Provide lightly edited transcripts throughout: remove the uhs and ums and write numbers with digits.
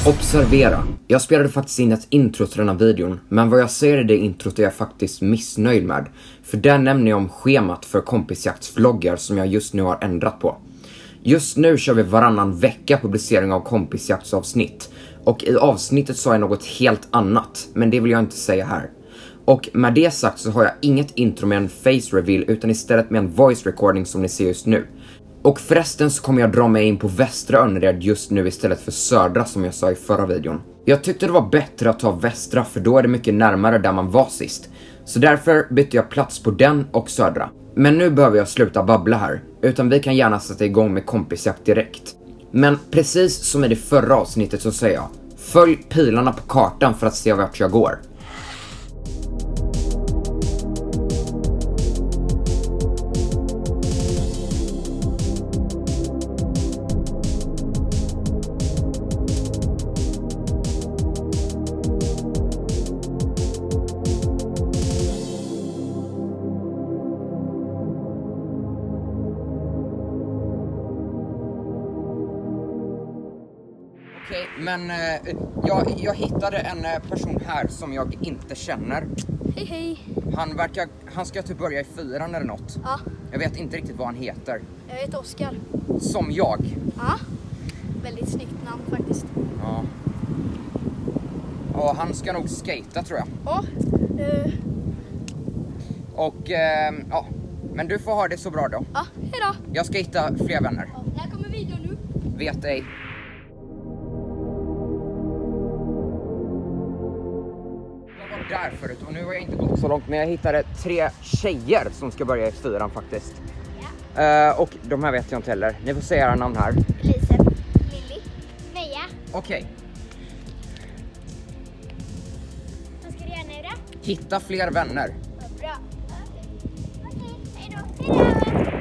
Observera, jag spelade faktiskt in ett intro till den här videon, men vad jag ser i det introt är jag faktiskt missnöjd med. För där nämner jag om schemat för kompisjaktsvloggar som jag just nu har ändrat på. Just nu kör vi varannan vecka publicering av kompisjaktsavsnitt. Och i avsnittet sa jag något helt annat, men det vill jag inte säga här. Och med det sagt så har jag inget intro med en face reveal utan istället med en voice recording som ni ser just nu. Och förresten så kommer jag dra mig in på västra Önnered just nu istället för södra som jag sa i förra videon. Jag tyckte det var bättre att ta västra för då är det mycket närmare där man var sist. Så därför bytte jag plats på den och södra. Men nu behöver jag sluta babbla här, utan vi kan gärna sätta igång med kompisjakt direkt. Men precis som i det förra avsnittet så säger jag, följ pilarna på kartan för att se vart jag går. Okej, men jag hittade en person här som jag inte känner. Hej hej. Han ska typ börja i 4:an eller något. Ja. Jag vet inte riktigt vad han heter. Jag heter Oskar. Som jag. Ja. Väldigt snyggt namn faktiskt. Ja. Och han ska nog skata tror jag. Ja. Och ja, men du får ha det så bra då. Ja, hejdå. Jag ska hitta fler vänner. Ja, när kommer videon nu? Vet ej. Jag var där förut och nu har jag inte gått så långt, men jag hittade 3 tjejer som ska börja i 4:an faktiskt. Ja. Och de här vet jag inte heller. Ni får säga era namn här. Lise, Lilly, Meja. Okej. Vad ska du göra nu då? Hitta fler vänner. Bra. Okej, hejdå. Hejdå.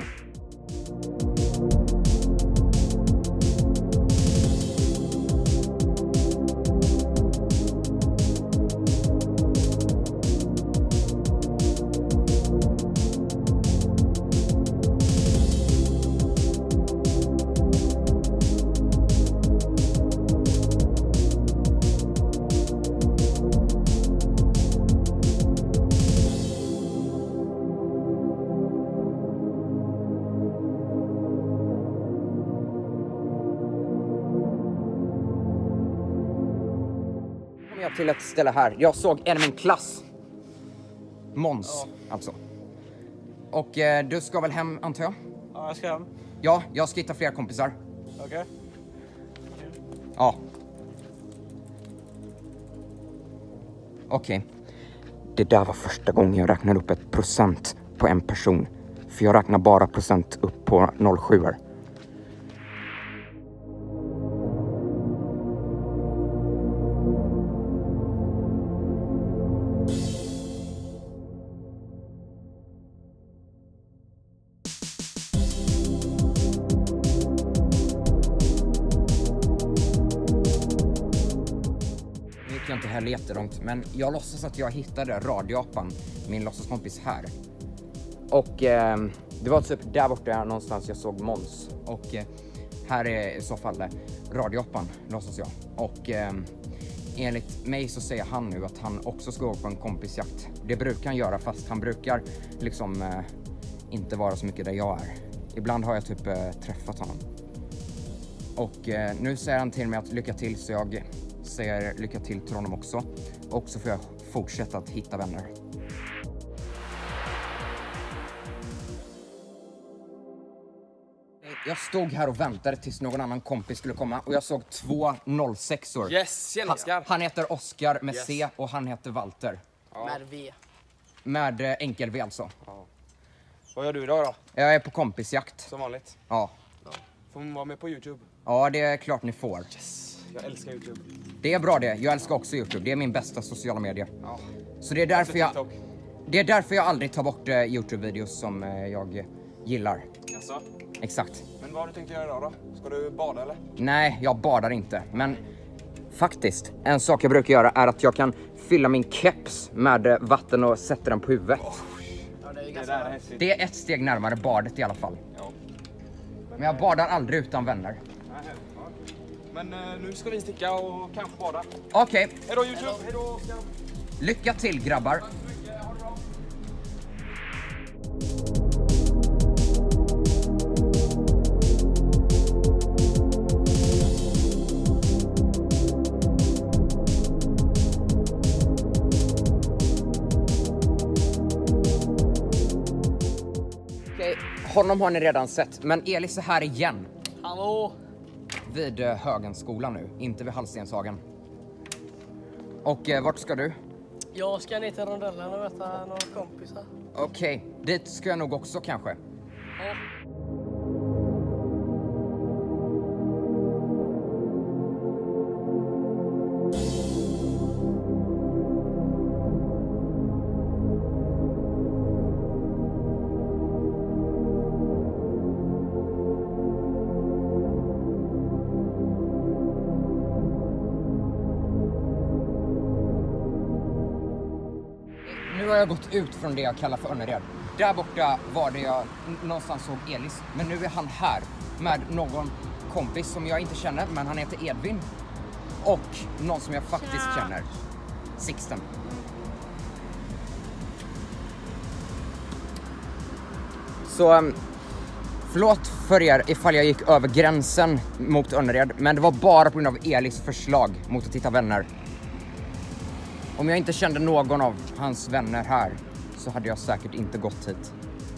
Jag till ett ställe här. Jag såg en i min klass. Måns, alltså. Och du ska väl hem, antar jag? Ja, jag ska hem. Ja, jag ska hitta fler kompisar. Okej. Ja. Okej. Det där var första gången jag räknade upp ett procent på en person. För jag räknar bara procent upp på 07:or. Jag inte heller jättelångt, men jag låtsas att jag hittade radioapan, min låtsaskompis här. Och det var typ där borta någonstans jag såg Måns. Och här är i så fall radioapan, låtsas jag. Och enligt mig så säger han nu att han också ska gå på en kompisjakt. Det brukar han göra, fast han brukar liksom inte vara så mycket där jag är. Ibland har jag typ träffat honom. Och nu säger han till mig att lycka till, så jag säger lycka till honom också. Och så får jag fortsätta att hitta vänner. Jag stod här och väntade tills någon annan kompis skulle komma. Och jag såg 2 06-or. Yes, tjena Oskar. Han heter Oskar med C och han heter Walter. Ja. Med V. Med enkel V alltså. Ja. Vad gör du idag då? Jag är på kompisjakt. Som vanligt. Ja. Får man vara med på YouTube? Ja, det är klart ni får. Yes. Jag älskar YouTube. Det är bra det. Jag älskar också YouTube. Det är min bästa sociala medier. Ja. Så det är därför TikTok. det är därför jag aldrig tar bort YouTube-videos som jag gillar. Jaså? Exakt. Men vad har du tänkt göra idag då? Ska du bada eller? Nej, jag badar inte. Men faktiskt, en sak jag brukar göra är att jag kan fylla min keps med vatten och sätta den på huvudet. Ja, det är Det ganska där är häftigt. Det är ett steg närmare badet i alla fall. Ja. Men jag badar aldrig utan vänner. Men nu ska vi sticka och kanske bada. Okej, Hej då YouTube, hej då Oskar. lycka till grabbar. Tack så mycket, ha det bra. Okej, honom har ni redan sett, men Elis är här igen. Hallå! Vid Högenskolan nu, inte vid Hallstenshagen. Och vart ska du? Jag ska ner till rondellen och möta några kompisar. Okej, dit ska jag nog också kanske. Ja. Nu har jag gått ut från det jag kallar för Önnered. Där borta var det jag någonstans såg Elis. Men nu är han här med någon kompis som jag inte känner, men han heter Edvin. Och någon som jag faktiskt känner. Sixten. Så förlåt för er ifall jag gick över gränsen mot Önnered, men det var bara på grund av Elis förslag mot att hitta vänner. Om jag inte kände någon av hans vänner här så hade jag säkert inte gått hit.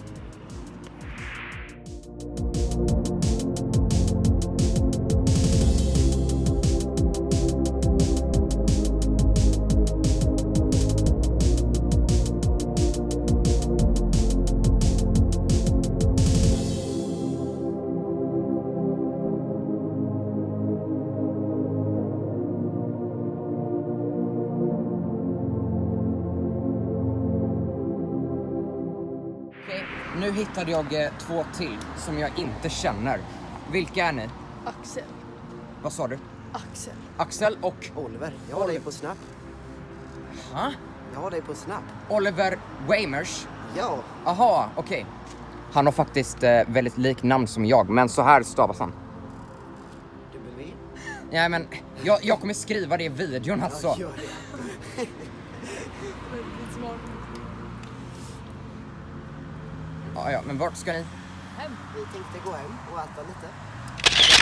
Nu hittade jag 2 till som jag inte känner. Vilka är ni? Axel. Vad sa du? Axel. Axel och Oliver, jag har dig på Snap. ha? Jag har dig på Snap. Oliver Weimers. Ja, Aha, okej. Han har faktiskt väldigt lik namn som jag, men så här stavas han. W. Ja, men jag kommer skriva det i videon alltså. Ja, gör det. Ja, men vart ska ni? Vi tänkte gå hem och äta lite.